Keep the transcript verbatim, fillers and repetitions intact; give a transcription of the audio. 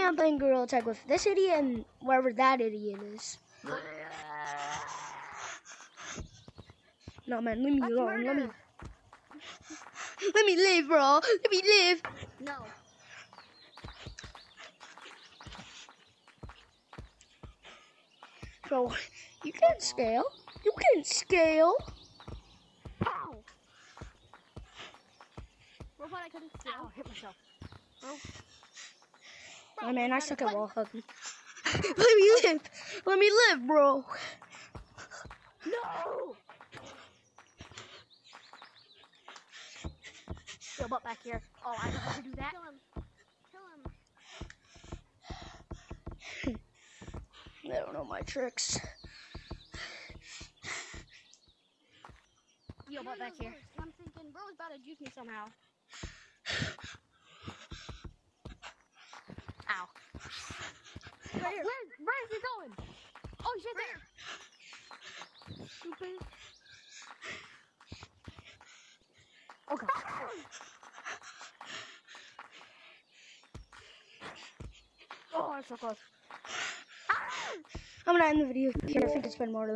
am playing Gorilla Tag with this idiot and wherever that idiot is. No, man, leave me That's alone. Let me, murder. let me live, bro. Let me live. No. Bro, you can't scale. You can't scale. Ow. Robot, I couldn't scale. Ow, hit myself. Oh. Oh, man, I suck at wall hugging. Let me live. Let me live, bro. No! Yo, butt back here. Oh, I know how to do that. Kill him. Kill him. I don't know my tricks. Yo, butt back here. I'm thinking, bro, is about to juke me somehow. Ow. Right here. Where, where is he going? Oh, he's right there. Stupid. Oh, God. Oh, I'm so close. I'm gonna end the video here. I think it's been more.